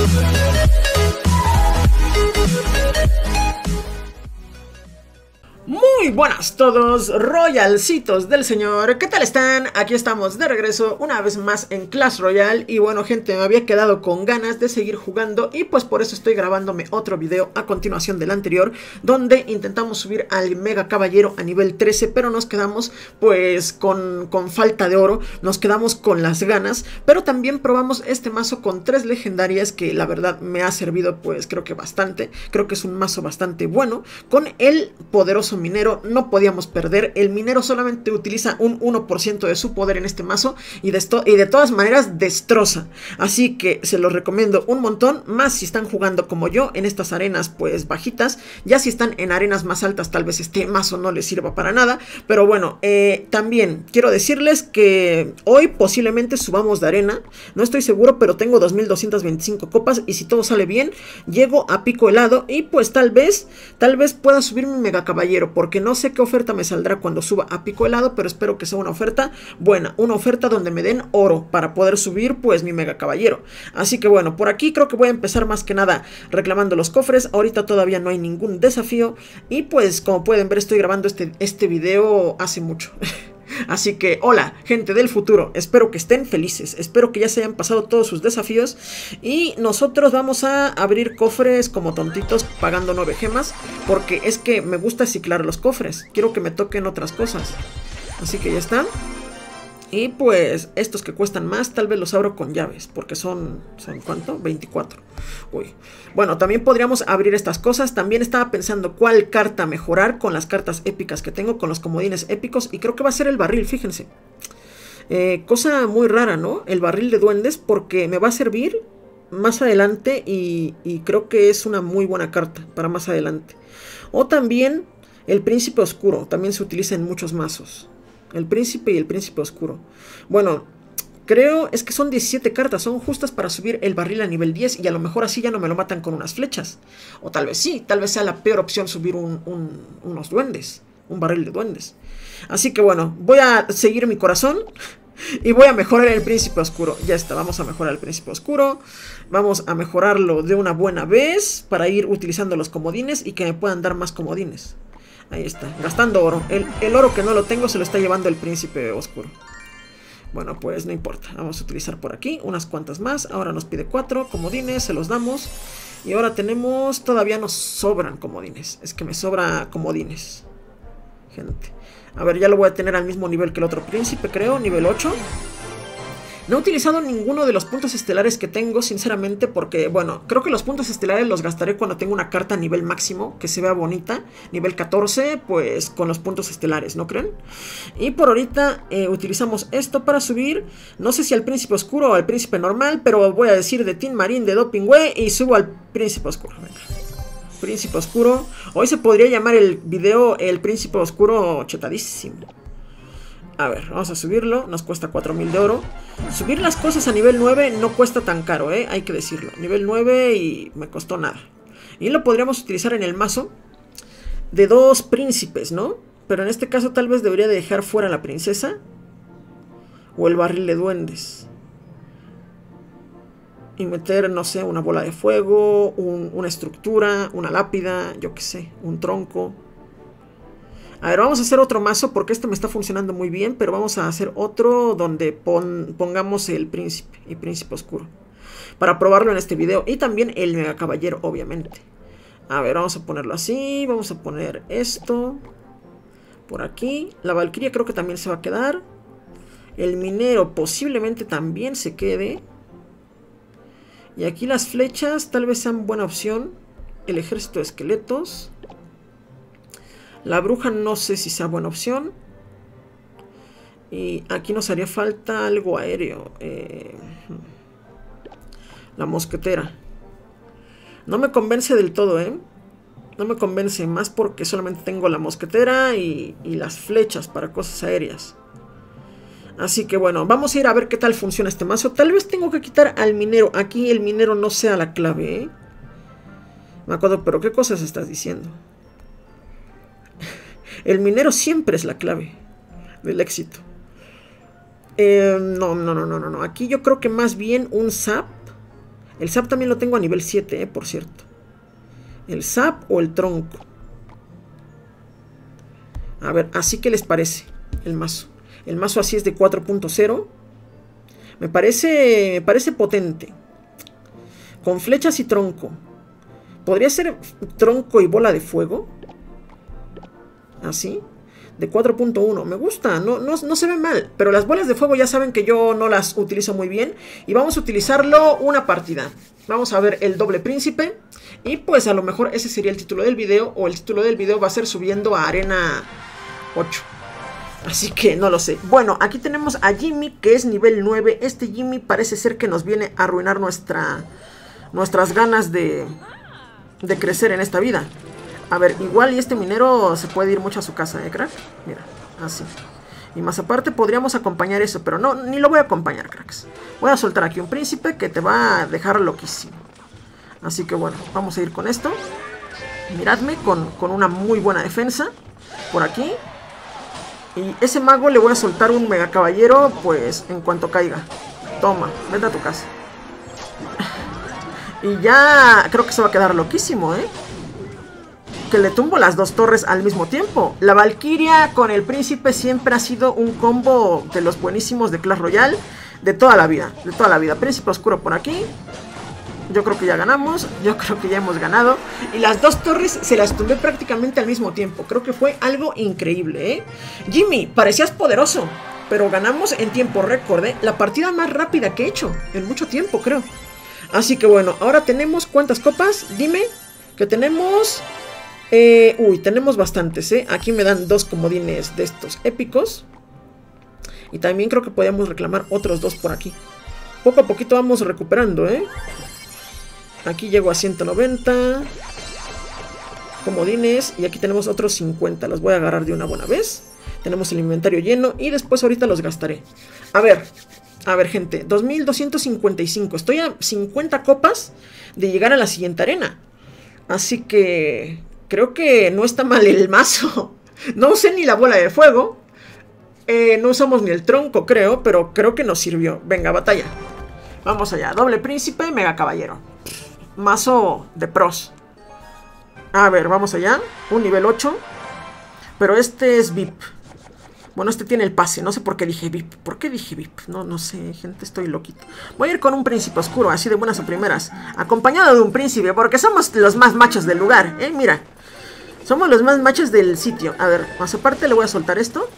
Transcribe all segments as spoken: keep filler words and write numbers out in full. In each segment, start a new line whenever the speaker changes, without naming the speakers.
Muy buenas todos, royalcitos del señor, ¿qué tal están? Aquí estamos de regreso una vez más en Clash Royale. Y bueno gente, me había quedado con ganas de seguir jugando y pues por eso estoy grabándome otro video a continuación del anterior, donde intentamos subir al Mega Caballero a nivel trece, pero nos quedamos pues con, con falta de oro, nos quedamos con las ganas. Pero también probamos este mazo con tres legendarias que la verdad me ha servido pues creo que bastante. Creo que es un mazo bastante bueno. Con el poderoso minero no podíamos perder. El minero solamente utiliza un uno por ciento de su poder en este mazo y de, y de todas maneras destroza. Así que se los recomiendo un montón, más si están jugando como yo en estas arenas pues bajitas. Ya si están en arenas más altas tal vez este mazo no les sirva para nada. Pero bueno, eh, también quiero decirles que hoy posiblemente subamos de arena. No estoy seguro, pero tengo dos mil doscientas veinticinco copas y si todo sale bien llego a pico helado y pues tal vez, tal vez pueda subir mi Mega Caballero, porque no sé qué oferta me saldrá cuando suba a pico helado, pero espero que sea una oferta buena, una oferta donde me den oro para poder subir pues mi Mega Caballero. Así que bueno, por aquí creo que voy a empezar más que nada reclamando los cofres. Ahorita todavía no hay ningún desafío y pues como pueden ver estoy grabando este, este video hace mucho. Así que hola gente del futuro, espero que estén felices, espero que ya se hayan pasado todos sus desafíos. Y nosotros vamos a abrir cofres como tontitos pagando nueve gemas, porque es que me gusta ciclar los cofres, quiero que me toquen otras cosas. Así que ya están. Y pues estos que cuestan más tal vez los abro con llaves, porque son, ¿son cuánto? veinticuatro. Uy. Bueno, también podríamos abrir estas cosas. También estaba pensando cuál carta mejorar con las cartas épicas que tengo, con los comodines épicos. Y creo que va a ser el barril, fíjense. Eh, cosa muy rara, ¿no? El barril de duendes, porque me va a servir más adelante y, y creo que es una muy buena carta para más adelante. O también el príncipe oscuro, también se utiliza en muchos mazos. El príncipe y el príncipe oscuro. Bueno, creo es que son diecisiete cartas. Son justas para subir el barril a nivel diez. Y a lo mejor así ya no me lo matan con unas flechas. O tal vez sí, tal vez sea la peor opción subir un, un, unos duendes. Un barril de duendes. Así que bueno, voy a seguir mi corazón y voy a mejorar el príncipe oscuro. Ya está, vamos a mejorar el príncipe oscuro. Vamos a mejorarlo de una buena vez para ir utilizando los comodines y que me puedan dar más comodines. Ahí está, gastando oro. El, el oro que no lo tengo se lo está llevando el príncipe oscuro. Bueno, pues no importa. Vamos a utilizar por aquí unas cuantas más. Ahora nos pide cuatro comodines, se los damos. Y ahora tenemos, todavía nos sobran comodines. Es que me sobra comodines, gente. A ver, ya lo voy a tener al mismo nivel que el otro príncipe, creo, nivel ocho. No he utilizado ninguno de los puntos estelares que tengo, sinceramente, porque, bueno, creo que los puntos estelares los gastaré cuando tenga una carta a nivel máximo, que se vea bonita. Nivel catorce, pues, con los puntos estelares, ¿no creen? Y por ahorita eh, utilizamos esto para subir, no sé si al príncipe oscuro o al príncipe normal, pero voy a decir de Team Marine de Doping Way y subo al príncipe oscuro. Venga. Príncipe oscuro. Hoy se podría llamar el video el príncipe oscuro chetadísimo. A ver, vamos a subirlo, nos cuesta cuatro mil de oro. Subir las cosas a nivel nueve no cuesta tan caro, ¿eh? Hay que decirlo. Nivel nueve y me costó nada. Y lo podríamos utilizar en el mazo de dos príncipes, ¿no? Pero en este caso tal vez debería de dejar fuera la princesa o el barril de duendes. Y meter, no sé, una bola de fuego, un, una estructura, una lápida, yo qué sé, un tronco. A ver, vamos a hacer otro mazo porque este me está funcionando muy bien, pero vamos a hacer otro donde pon, pongamos el príncipe y príncipe oscuro para probarlo en este video. Y también el Mega Caballero, obviamente. A ver, vamos a ponerlo así, vamos a poner esto por aquí. La Valquiria creo que también se va a quedar. El minero posiblemente también se quede. Y aquí las flechas tal vez sean buena opción. El ejército de esqueletos. La bruja no sé si sea buena opción. Y aquí nos haría falta algo aéreo. Eh, la mosquetera. No me convence del todo, ¿eh? No me convence más porque solamente tengo la mosquetera y, y las flechas para cosas aéreas. Así que bueno, vamos a ir a ver qué tal funciona este mazo. Tal vez tengo que quitar al minero. Aquí el minero no sea la clave, ¿eh? Me acuerdo, pero ¿qué cosas estás diciendo? El minero siempre es la clave del éxito. Eh, no, no, no, no, no. Aquí yo creo que más bien un zap. El Zap también lo tengo a nivel siete, eh, por cierto. El Zap o el Tronco. A ver, así que les parece el mazo. El mazo así es de cuatro punto cero. Me parece, me parece potente. Con flechas y tronco. ¿Podría ser tronco y bola de fuego? Así. De cuatro punto uno. Me gusta. No, no, no se ve mal. Pero las bolas de fuego ya saben que yo no las utilizo muy bien. Y vamos a utilizarlo una partida. Vamos a ver el doble príncipe. Y pues a lo mejor ese sería el título del video. O el título del video va a ser subiendo a arena ocho. Así que no lo sé. Bueno, aquí tenemos a Jimmy, que es nivel nueve. Este Jimmy parece ser que nos viene a arruinar nuestra, nuestras ganas de, de crecer en esta vida. A ver, igual y este minero se puede ir mucho a su casa, ¿eh, crack? Mira, así. Y más aparte podríamos acompañar eso, pero no, ni lo voy a acompañar, cracks. Voy a soltar aquí un príncipe que te va a dejar loquísimo. Así que bueno, vamos a ir con esto. Miradme, con, con una muy buena defensa. Por aquí. Y ese mago le voy a soltar un mega caballero, pues, en cuanto caiga. Toma, vete a tu casa. Y ya creo que se va a quedar loquísimo, ¿eh? Que le tumbo las dos torres al mismo tiempo. La Valquiria con el príncipe siempre ha sido un combo de los buenísimos de Clash Royale. De toda la vida, de toda la vida. Príncipe oscuro por aquí. Yo creo que ya ganamos, yo creo que ya hemos ganado. Y las dos torres se las tumbé prácticamente al mismo tiempo. Creo que fue algo increíble, ¿eh? Jimmy, parecías poderoso, pero ganamos en tiempo récord, ¿eh? La partida más rápida que he hecho en mucho tiempo, creo. Así que bueno, ahora tenemos ¿cuántas copas? Dime, que tenemos... Eh, uy, tenemos bastantes, ¿eh? Aquí me dan dos comodines de estos épicos. Y también creo que podíamos reclamar otros dos por aquí. Poco a poquito vamos recuperando, ¿eh? Aquí llego a ciento noventa comodines. Y aquí tenemos otros cincuenta. Los voy a agarrar de una buena vez. Tenemos el inventario lleno. Y después ahorita los gastaré. A ver, a ver gente, dos mil doscientos cincuenta y cinco. Estoy a cincuenta copas de llegar a la siguiente arena. Así que creo que no está mal el mazo. No usé ni la bola de fuego. eh, No usamos ni el tronco, creo. Pero creo que nos sirvió. Venga, batalla. Vamos allá, doble príncipe, mega caballero. Mazo de pros. A ver, vamos allá. Un nivel ocho. Pero este es V I P. Bueno, este tiene el pase. No sé por qué dije V I P. ¿Por qué dije V I P? No, no sé, gente, estoy loquito. Voy a ir con un príncipe oscuro, así de buenas a primeras. Acompañado de un príncipe, porque somos los más machos del lugar, ¿eh? Mira. Somos los más machos del sitio. A ver, más aparte le voy a soltar esto.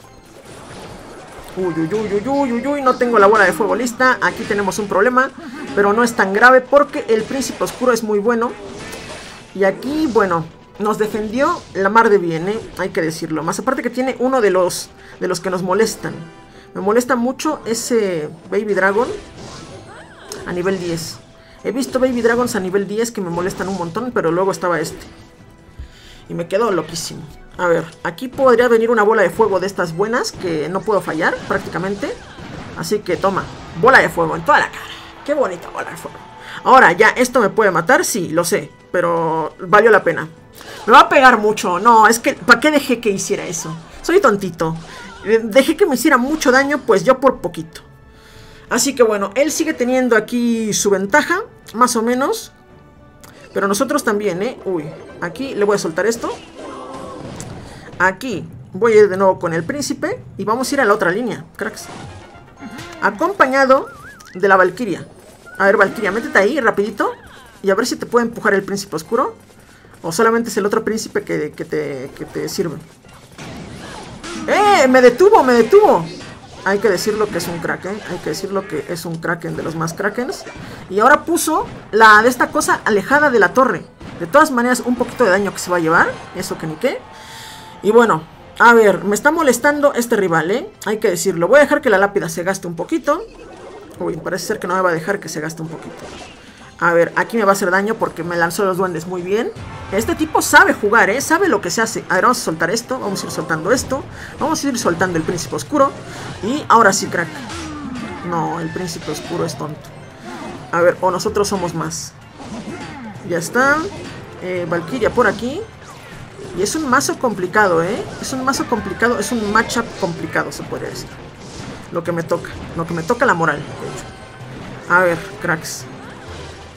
Uy, uy, uy, uy, uy, uy, no tengo la bola de fuego lista. Aquí tenemos un problema, pero no es tan grave porque el príncipe oscuro es muy bueno. Y aquí, bueno, nos defendió la mar de bien, ¿eh? Hay que decirlo. Más aparte que tiene uno de los, de los que nos molestan. Me molesta mucho ese Baby Dragon a nivel diez. He visto Baby Dragons a nivel diez que me molestan un montón, pero luego estaba este. Y me quedo loquísimo. A ver, aquí podría venir una bola de fuego de estas buenas que no puedo fallar prácticamente. Así que toma, bola de fuego en toda la cara. Qué bonita bola de fuego. Ahora, ya, ¿esto me puede matar? Sí, lo sé, pero valió la pena. Me va a pegar mucho. No, es que, ¿para qué dejé que hiciera eso? Soy tontito. Dejé que me hiciera mucho daño, pues yo por poquito. Así que bueno, él sigue teniendo aquí su ventaja, más o menos. Pero nosotros también, ¿eh? Uy, aquí le voy a soltar esto. Aquí voy a ir de nuevo con el príncipe. Y vamos a ir a la otra línea, cracks. Acompañado de la Valquiria. A ver, Valquiria, métete ahí rapidito. Y a ver si te puede empujar el príncipe oscuro. O solamente es el otro príncipe que, que, te, que te sirve. ¡Eh! ¡Me detuvo! ¡Me detuvo! Hay que decirlo que es un kraken. Hay que decirlo que es un kraken de los más krakens. Y ahora puso la de esta cosa alejada de la torre. De todas maneras, un poquito de daño que se va a llevar. Eso que ni qué. Y bueno, a ver, me está molestando este rival, ¿eh? Hay que decirlo. Voy a dejar que la lápida se gaste un poquito. Uy, parece ser que no me va a dejar que se gaste un poquito. A ver, aquí me va a hacer daño porque me lanzó los duendes muy bien. Este tipo sabe jugar, ¿eh? Sabe lo que se hace. A ver, vamos a soltar esto. Vamos a ir soltando esto. Vamos a ir soltando el príncipe oscuro. Y ahora sí, crack. No, el príncipe oscuro es tonto. A ver, o nosotros somos más. Ya está. Eh, Valquiria por aquí. Y es un mazo complicado, ¿eh? Es un mazo complicado. Es un matchup complicado, se podría decir. Lo que me toca. Lo que me toca la moral, de hecho. A ver, cracks.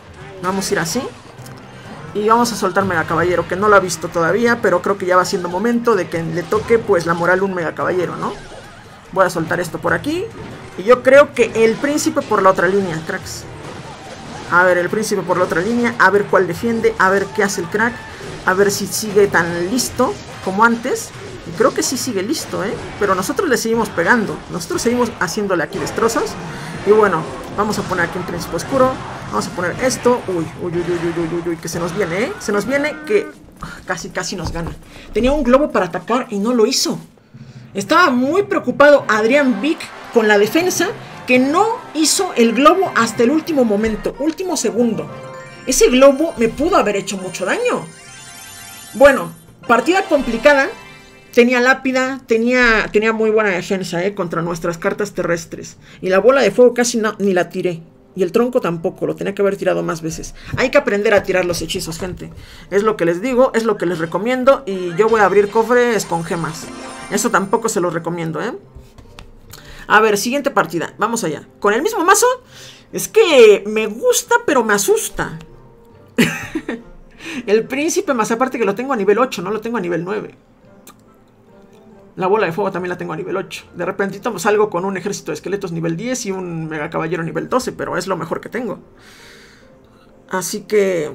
Vamos a ir así. Y vamos a soltar Mega Caballero, que no lo ha visto todavía, pero creo que ya va siendo momento de que le toque pues la moral un Mega Caballero, ¿no? Voy a soltar esto por aquí. Y yo creo que el príncipe por la otra línea, cracks. A ver, el príncipe por la otra línea, a ver cuál defiende, a ver qué hace el crack, a ver si sigue tan listo como antes. Y creo que sí sigue listo, ¿eh? Pero nosotros le seguimos pegando, nosotros seguimos haciéndole aquí destrozos. Y bueno, vamos a poner aquí un príncipe oscuro. Vamos a poner esto. Uy, uy, uy, uy, uy, uy, uy, que se nos viene, ¿eh? Se nos viene que casi, casi nos gana. Tenía un globo para atacar y no lo hizo. Estaba muy preocupado Adrián Vic con la defensa, que no hizo el globo hasta el último momento, último segundo. Ese globo me pudo haber hecho mucho daño. Bueno, partida complicada. Tenía lápida, tenía, tenía muy buena defensa eh, contra nuestras cartas terrestres. Y la bola de fuego casi no, ni la tiré. Y el tronco tampoco, lo tenía que haber tirado más veces. Hay que aprender a tirar los hechizos, gente. Es lo que les digo, es lo que les recomiendo. Y yo voy a abrir cofres con gemas. Eso tampoco se los recomiendo, ¿eh? A ver, siguiente partida, vamos allá. Con el mismo mazo, es que me gusta pero me asusta. El príncipe, más aparte que lo tengo a nivel ocho, no lo tengo a nivel nueve. La bola de fuego también la tengo a nivel ocho. De repentito salgo con un ejército de esqueletos nivel diez y un mega caballero nivel doce, pero es lo mejor que tengo. Así que...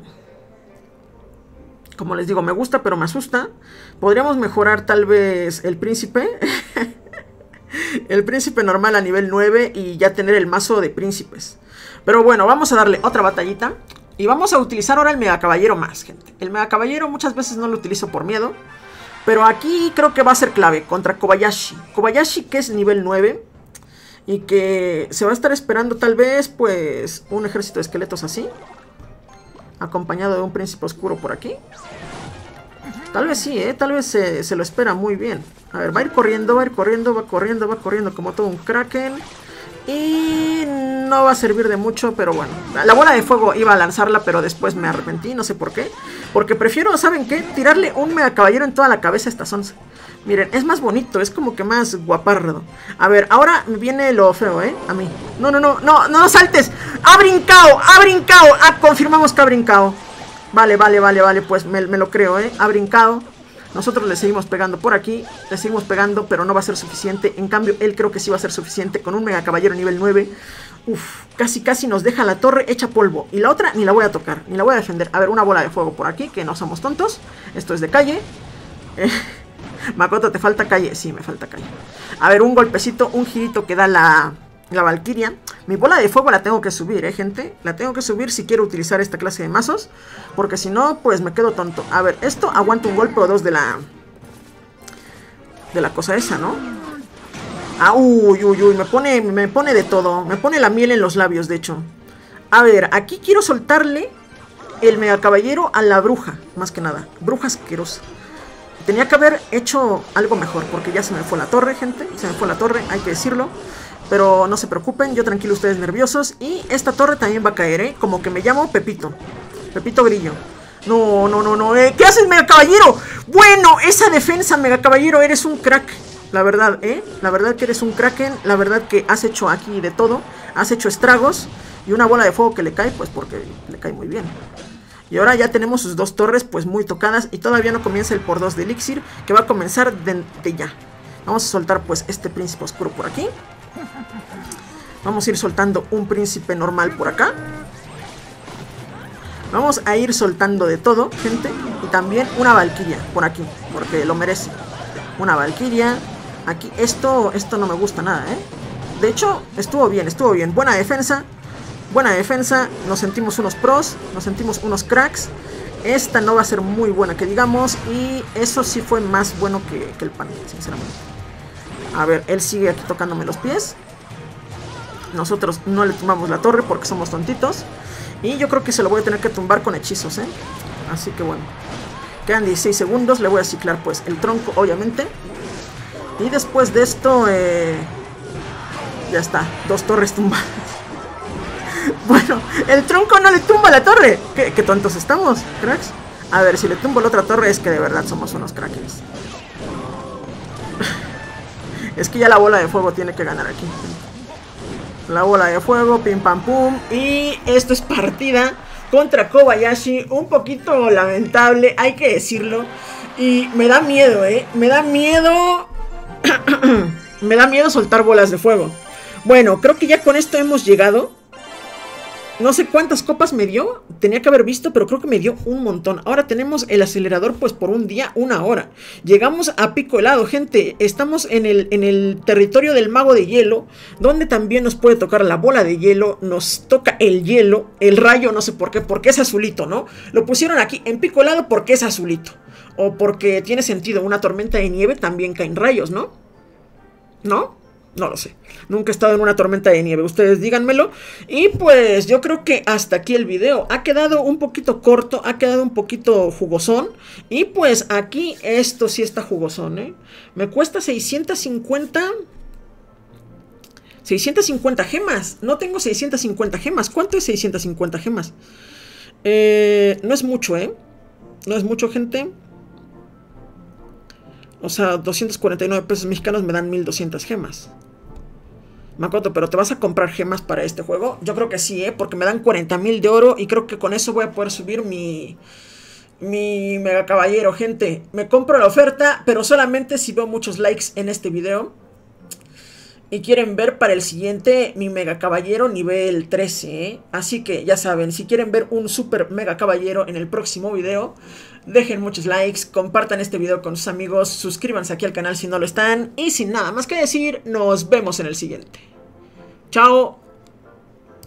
como les digo, me gusta pero me asusta. Podríamos mejorar tal vez el príncipe. El príncipe normal a nivel nueve y ya tener el mazo de príncipes. Pero bueno, vamos a darle otra batallita. Y vamos a utilizar ahora el mega caballero más, gente. El mega caballero muchas veces no lo utilizo por miedo, pero aquí creo que va a ser clave contra Kobayashi. Kobayashi, que es nivel nueve y que se va a estar esperando tal vez pues un ejército de esqueletos así, acompañado de un príncipe oscuro por aquí. Tal vez sí, ¿eh? Tal vez se, se lo espera muy bien. A ver, va a ir corriendo, va a ir corriendo, va corriendo, va corriendo como todo un kraken. Y no va a servir de mucho, pero bueno. La bola de fuego iba a lanzarla, pero después me arrepentí, no sé por qué. Porque prefiero, ¿saben qué? Tirarle un mega caballero en toda la cabeza a estas once. Miren, es más bonito, es como que más guapardo. A ver, ahora me viene lo feo, ¿eh? A mí. No, no, no, no, no saltes. ¡Ha brincado! ¡Ha brincado! Ah, confirmamos que ha brincado. Vale, vale, vale, vale, pues me, me lo creo, ¿eh? Ha brincado. Nosotros le seguimos pegando por aquí, le seguimos pegando, pero no va a ser suficiente. En cambio, él creo que sí va a ser suficiente con un mega caballero nivel nueve. Uf, casi casi nos deja la torre hecha polvo. Y la otra ni la voy a tocar, ni la voy a defender. A ver, una bola de fuego por aquí, que no somos tontos. Esto es de calle. Eh, Makoto, ¿te falta calle? Sí, me falta calle. A ver, un golpecito, un girito que da la... la Valkyria. Mi bola de fuego la tengo que subir, eh, gente. La tengo que subir si quiero utilizar esta clase de mazos, porque si no, pues me quedo tonto. A ver, esto aguanta un golpe o dos de la... de la cosa esa, ¿no? Ah, uy, uy, uy, me pone, me pone de todo. Me pone la miel en los labios, de hecho. A ver, aquí quiero soltarle el mega caballero a la bruja, más que nada. Bruja asquerosa. Tenía que haber hecho algo mejor, porque ya se me fue la torre, gente. Se me fue la torre, hay que decirlo. Pero no se preocupen, yo tranquilo, ustedes nerviosos. Y esta torre también va a caer, ¿eh? Como que me llamo Pepito. Pepito Grillo. No, no, no, no. ¿eh? ¿Qué haces, Mega Caballero? Bueno, esa defensa, Mega Caballero, eres un crack. La verdad, ¿eh? La verdad que eres un kraken. La verdad que has hecho aquí de todo. Has hecho estragos. Y una bola de fuego que le cae, pues porque le cae muy bien. Y ahora ya tenemos sus dos torres, pues muy tocadas. Y todavía no comienza el por dos de elixir, que va a comenzar de, de ya. Vamos a soltar, pues, este príncipe oscuro por aquí. Vamos a ir soltando un príncipe normal por acá. Vamos a ir soltando de todo, gente. Y también una valquiria por aquí, porque lo merece. Una valquiria. Aquí, esto, esto no me gusta nada, ¿eh? De hecho, estuvo bien, estuvo bien. Buena defensa. Buena defensa. Nos sentimos unos pros. Nos sentimos unos cracks. Esta no va a ser muy buena, que digamos. Y eso sí fue más bueno que, que el pan, sinceramente. A ver, él sigue aquí tocándome los pies. Nosotros no le tumbamos la torre porque somos tontitos. Y yo creo que se lo voy a tener que tumbar con hechizos, ¿eh? Así que bueno. Quedan dieciséis segundos. Le voy a ciclar pues el tronco, obviamente. Y después de esto, eh... ya está. Dos torres tumbadas. Bueno, el tronco no le tumba la torre. ¿Qué, qué tontos estamos, cracks? A ver, si le tumbo la otra torre es que de verdad somos unos crackers. Es que ya la bola de fuego tiene que ganar aquí. La bola de fuego, pim pam pum. Y esto es partida contra Kobayashi. Un poquito lamentable, hay que decirlo. Y me da miedo, eh. Me da miedo. Me da miedo soltar bolas de fuego. Bueno, creo que ya con esto hemos llegado. No sé cuántas copas me dio. Tenía que haber visto, pero creo que me dio un montón. Ahora tenemos el acelerador pues por un día, una hora. Llegamos a pico helado, gente. Estamos en el, en el territorio del mago de hielo, donde también nos puede tocar la bola de hielo. Nos toca el hielo, el rayo, no sé por qué. Porque es azulito, ¿no? Lo pusieron aquí en pico helado porque es azulito. O porque tiene sentido, una tormenta de nieve también caen rayos, ¿no? ¿No? No lo sé, nunca he estado en una tormenta de nieve, ustedes díganmelo. Y pues yo creo que hasta aquí el video. Ha quedado un poquito corto, ha quedado un poquito jugosón. Y pues aquí esto sí está jugosón, ¿eh? Me cuesta seiscientos cincuenta... seiscientos cincuenta gemas. No tengo seiscientos cincuenta gemas. ¿Cuánto es seiscientos cincuenta gemas? Eh, no es mucho, ¿eh? No es mucho, gente. O sea, doscientos cuarenta y nueve pesos mexicanos me dan mil doscientas gemas. Makoto, ¿pero te vas a comprar gemas para este juego? Yo creo que sí, ¿eh? Porque me dan cuarenta mil de oro y creo que con eso voy a poder subir mi... Mi mega caballero, gente. Me compro la oferta, pero solamente si veo muchos likes en este video. Y quieren ver para el siguiente mi mega caballero nivel trece, ¿eh? Así que ya saben, si quieren ver un super mega caballero en el próximo video, dejen muchos likes, compartan este video con sus amigos, suscríbanse aquí al canal si no lo están. Y sin nada más que decir, nos vemos en el siguiente. Chao.